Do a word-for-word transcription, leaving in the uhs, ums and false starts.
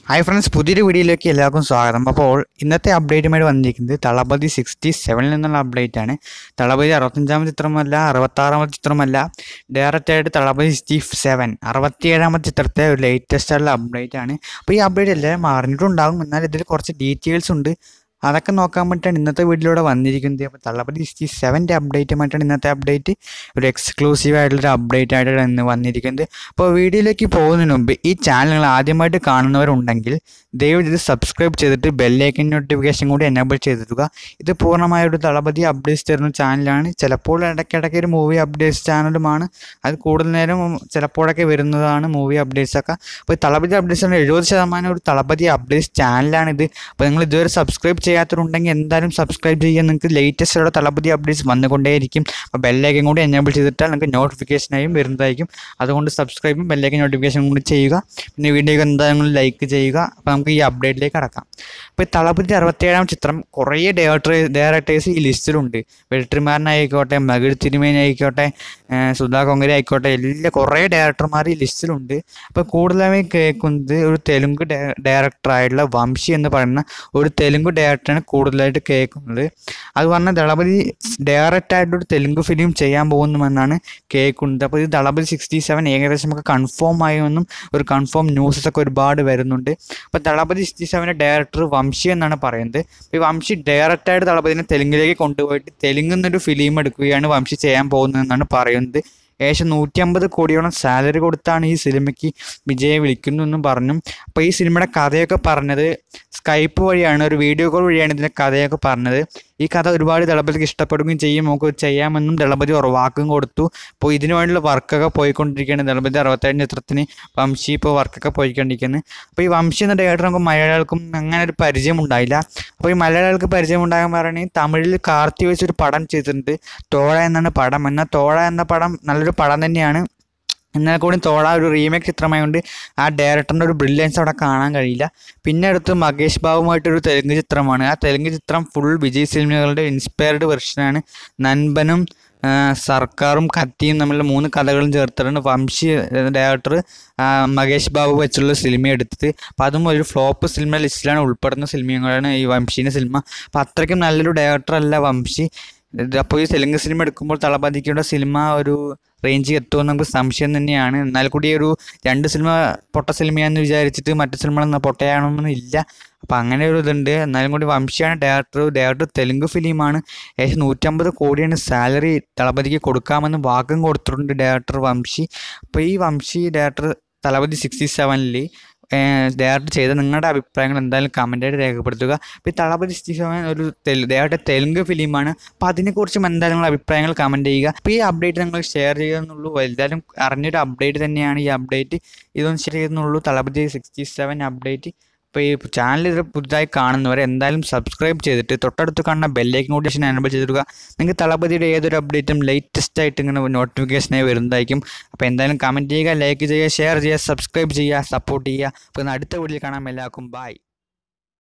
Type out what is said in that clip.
Hi friends, പുതിയൊരു വീഡിയോയിലേക്ക് എല്ലാവർക്കും സ്വാഗതം. അപ്പോൾ ഇന്നത്തെ അപ്ഡേറ്റുമായി വന്നിരിക്കുന്നത് തളപതി സിക്സ്റ്റി സെവനിൽ നിന്നുള്ള അപ്ഡേറ്റ് ആണ്. തളപതി അറുപത്തഞ്ചാമത്തെ ചിത്രമല്ല, അറുപത്താറാമത്തെ ചിത്രമല്ല, ഡയറക്റ്റ് ആയിട്ട് തളപതി സിക്സ്റ്റി സെവൻ അറുപത്തിയേഴാമത്തെ ചിത്രത്തെ ഒരു ലേറ്റസ്റ്റ് ആയിട്ടുള്ള അപ്ഡേറ്റ് ആണ്. അപ്പോൾ ഈ അപ്ഡേറ്റ് എല്ലാവരും അറിഞ്ഞിട്ടുണ്ടാകും, എന്നാൽ ഇതിൽ കുറച്ച് ഡീറ്റെയിൽസ് ഉണ്ട്. അതൊക്കെ നോക്കാൻ വേണ്ടിയിട്ടാണ് ഇന്നത്തെ വീഡിയോയിലൂടെ വന്നിരിക്കുന്നത്. അപ്പോൾ തളപതി സിക്സ്റ്റി സെവൻ്റെ അപ്ഡേറ്റുമായിട്ടാണ് ഇന്നത്തെ അപ്ഡേറ്റ്, ഒരു എക്സ്ക്ലൂസീവ് ആയിട്ടുള്ളൊരു അപ്ഡേറ്റ് ആയിട്ടാണ് ഇന്ന് വന്നിരിക്കുന്നത്. അപ്പോൾ വീഡിയോയിലേക്ക് പോകുന്നതിന് മുമ്പ് ഈ ചാനൽ നിങ്ങൾ ആദ്യമായിട്ട് കാണുന്നവരുണ്ടെങ്കിൽ ദയവ് ഇത് സബ്സ്ക്രൈബ് ചെയ്തിട്ട് ബെല്ലൈക്കൻ നോട്ടിഫിക്കേഷൻ കൂടി എനേബിൾ ചെയ്തിടുക. ഇത് പൂർണ്ണമായ ഒരു തളപതി അപ്ഡേറ്റ്സ് തരുന്ന ചാനലാണ്. ചിലപ്പോൾ ഇടയ്ക്കിടയ്ക്ക് ഒരു മൂവി അപ്ഡേറ്റ്സ് ചാനലുമാണ്. അത് കൂടുതൽ നേരം ചിലപ്പോഴൊക്കെ വരുന്നതാണ് മൂവി അപ്ഡേറ്റ്സൊക്കെ. അപ്പോൾ തളപതി അപ്ഡേറ്റ്സ് എഴുപത് ശതമാനം ഒരു തളപതി അപ്ഡേറ്റ്സ് ചാനലാണിത്. അപ്പോൾ നിങ്ങൾ ഇതുവരെ സബ്സ്ക്രൈബ് ചെയ്യാത്തവരുണ്ടെങ്കിൽ എന്തായാലും സബ്സ്ക്രൈബ് ചെയ്യാൻ. നിങ്ങൾക്ക് ലേറ്റസ്റ്റുള്ള തളപതി അപ്ഡേറ്റ്സ് വന്നുകൊണ്ടേയിരിക്കും. അപ്പോൾ ബെല്ലൈക്കൻ കൂടി എനേബിൾ ചെയ്തിട്ടാൽ നിങ്ങൾക്ക് നോട്ടിഫിക്കേഷനായും വരുന്നതായിരിക്കും. അതുകൊണ്ട് സബ്സ്ക്രൈബും ബെല്ലൈക്കൻ നോട്ടിഫിക്കേഷൻ കൂടി ചെയ്യുക. പിന്നെ വീഡിയോ എന്തായാലും ലൈക്ക് ചെയ്യുക. അപ്പോൾ നമുക്ക് ഈ അപ്ഡേറ്റിലേക്ക് കടക്കാം. ഇപ്പോൾ തളപതി അറുപത്തേഴാം ചിത്രം കുറേ ഡയറക്ടർ ഡയറക്ടേഴ്സ് ഈ ലിസ്റ്റിലുണ്ട്. വെട്രിമാരനായിക്കോട്ടെ, മകിഴ് തിരുമേനായിക്കോട്ടെ, സുധാ കൊങ്കര ആയിക്കോട്ടെ, എല്ലാ കുറേ ഡയറക്ടർമാർ ഈ ലിസ്റ്റിലുണ്ട്. അപ്പോൾ കൂടുതലായി കേൾക്കുന്നത് ഒരു തെലുങ്ക് ഡയറക്ടറായിട്ടുള്ള വംശി എന്ന് പറയുന്ന ഒരു തെലുങ്ക് ഡയറക്ടറാണ് കൂടുതലായിട്ട് കേൾക്കുന്നത്. അത് പറഞ്ഞാൽ തളപതി ഡയറക്റ്റായിട്ടൊരു തെലുങ്ക് ഫിലിം ചെയ്യാൻ പോകുന്നുവെന്നാണ് കേൾക്കുന്നത്. അപ്പോൾ ഇത് തളപതി സിക്സ്റ്റി സെവൻ ഏകദേശം ഒക്കെ കൺഫേം ആയെന്നും ഒരു കൺഫേം ന്യൂസസ് ഒക്കെ ഒരുപാട് വരുന്നുണ്ട്. അപ്പോൾ തളപതി സിക്സ്റ്റി സെവൻ്റെ ഡയറക്ടർ വംശി എന്നാണ് പറയുന്നത്. ഈ വംശി ഡയറക്റ്റായിട്ട് തളപതിനെ തെലുങ്കിലേക്ക് കൊണ്ടുപോയിട്ട് തെലുങ്കിൽ നിന്നൊരു ഫിലിം എടുക്കുകയാണ് വംശി ചെയ്യാൻ പോകുന്നതെന്നാണ് പറയുന്നത്. ഏകദേശം നൂറ്റി അമ്പത് കോടിയോളം സാലറി കൊടുത്താണ് ഈ സിനിമയ്ക്ക് വിജയെ വിളിക്കുന്നു എന്നും പറഞ്ഞു. അപ്പോൾ ഈ സിനിമയുടെ കഥയൊക്കെ പറഞ്ഞത് സ്കൈപ്പ് വഴിയാണ്, ഒരു വീഡിയോ കോൾ വഴിയാണ് ഇതിൻ്റെ കഥയൊക്കെ പറഞ്ഞത്. ഈ കഥ ഒരുപാട് ദളപതിക്ക് ഇഷ്ടപ്പെടുകയും ചെയ്യും, നമുക്ക് ചെയ്യാമെന്നും ദളപതി വാക്കും കൊടുത്തു. അപ്പോൾ ഇതിനു വേണ്ടിയുള്ള വർക്കൊക്കെ പോയിക്കൊണ്ടിരിക്കുകയാണ്. ദളപതി അറുപത്തേഴ് ചിത്രത്തിന് വംശി ഇപ്പോൾ വർക്കൊക്കെ പോയിക്കൊണ്ടിരിക്കുന്നത്. അപ്പോൾ ഈ വംശി എന്ന ഡയറക്ടർ നമുക്ക് മലയാളികൾക്കും അങ്ങനെ ഒരു പരിചയം ഉണ്ടായില്ല. അപ്പോൾ ഈ മലയാളികൾക്ക് പരിചയം ഉണ്ടാകാൻ പറയുകയാണെങ്കിൽ തമിഴിൽ കാർത്തി വെച്ചൊരു പടം ചെയ്തിട്ടുണ്ട്, തോഴ എന്നാണ് പടം. എന്നാൽ തോഴ എന്ന പടം നല്ലൊരു പടം തന്നെയാണ്. എന്നാൽ കൂടി തോഴ ഒരു റീമേക്ക് ചിത്രമായതുകൊണ്ട് ആ ഡയറക്ടറിൻ്റെ ഒരു ബ്രില്യൻസ് അവിടെ കാണാൻ കഴിയില്ല. പിന്നെ അടുത്ത് മഹേഷ് ബാബുമായിട്ടൊരു തെലുങ്ക് ചിത്രമാണ്. ആ തെലുങ്ക് ചിത്രം ഫുൾ വിജയ് സിനിമകളുടെ ഇൻസ്പയർഡ് വെർഷനാണ്. നൻപനും സർക്കാരും കത്തിയും തമ്മിലുള്ള മൂന്ന് കഥകളും ചേർത്തിട്ടാണ് വംശി ഡയറക്ടർ മഹേഷ് ബാബു വെച്ചുള്ള സിനിമ എടുത്തത്. അപ്പോൾ അതും ഒരു ഫ്ലോപ്പ് സിനിമ ലിസ്റ്റിലാണ് ഉൾപ്പെടുന്ന സിനിമകളാണ് ഈ വംശീൻ്റെ സിനിമ. അപ്പോൾ അത്രയ്ക്കും നല്ലൊരു ഡയറക്ടറല്ല വംശി. അപ്പോൾ ഈ തെലുങ്ക് സിനിമ എടുക്കുമ്പോൾ തളപതിക്കുള്ള സിനിമ ഒരു റേഞ്ചിൽ എത്തുമെന്ന് നമുക്ക് സംശയം തന്നെയാണ്. എന്നാൽ കൂടി ഒരു രണ്ട് സിനിമ പൊട്ട സിനിമയാണെന്ന് വിചാരിച്ചിട്ട് മറ്റു സിനിമകളൊന്നും പൊട്ടയാണെന്നൊന്നും ഇല്ല. അപ്പോൾ അങ്ങനെ ഒരു ഇതുണ്ട്. എന്നാലും കൂടി വംശിയാണ് ഡയറക്ടർ. ഡയറക്ടർ തെലുങ്ക് ഫിലിമാണ്. ഏകദേശം നൂറ്റമ്പത് കോടിയാണ് സാലറി തളപതിക്ക് കൊടുക്കാമെന്ന് വാക്കും കൊടുത്തിട്ടുണ്ട് ഡയറക്ടർ വംശി. അപ്പോൾ ഈ വംശി ഡയറക്ടർ തളപതി സിക്സ്റ്റി സെവനിൽ ഡയറക്റ്റ് ചെയ്ത നിങ്ങളുടെ അഭിപ്രായങ്ങൾ എന്തായാലും കമൻറ്റായിട്ട് രേഖപ്പെടുത്തുക. അപ്പോൾ ഈ തളപതി സിക്സ്റ്റി സെവൻ ഒരു ഡയറക്റ്റ് തെലുങ്ക് ഫിലിമാണ്. അപ്പോൾ അതിനെക്കുറിച്ചും എന്തായാലും നിങ്ങളുടെ അഭിപ്രായങ്ങൾ കമൻറ്റ് ചെയ്യുക. അപ്പോൾ ഈ അപ്ഡേറ്റ് നിങ്ങൾ ഷെയർ ചെയ്യുന്നുള്ളൂ, എന്തായാലും അറിഞ്ഞൊരു അപ്ഡേറ്റ് തന്നെയാണ് ഈ അപ്ഡേറ്റ്. ഇതൊന്നും ഷെയർ ചെയ്യുന്നുള്ളൂ തളപതി സിക്സ്റ്റി സെവൻ അപ്ഡേറ്റ്. അപ്പോൾ ഈ ചാനൽ ഇത് പുതുതായി കാണുന്നവരെ എന്തായാലും സബ്സ്ക്രൈബ് ചെയ്തിട്ട് തൊട്ടടുത്ത് കാണുന്ന ബെല്ലൈക്കൻ നോട്ടിഫിക്കേഷൻ എനേബിൾ ചെയ്തിടുക. നിങ്ങൾക്ക് തളപതിയുടെ ഏതൊരു അപ്ഡേറ്റും ലേറ്റസ്റ്റ് ആയിട്ട് ഇങ്ങനെ നോട്ടിഫിക്കേഷനായി വരുന്നതായിരിക്കും. അപ്പോൾ എന്തായാലും കമൻറ്റ് ചെയ്യുക, ലൈക്ക് ചെയ്യുക, ഷെയർ ചെയ്യുക, സബ്സ്ക്രൈബ് ചെയ്യുക, സപ്പോർട്ട് ചെയ്യുക. അപ്പോൾ അടുത്ത വീഡിയോയിൽ കാണാം. എല്ലാവർക്കും ബൈ.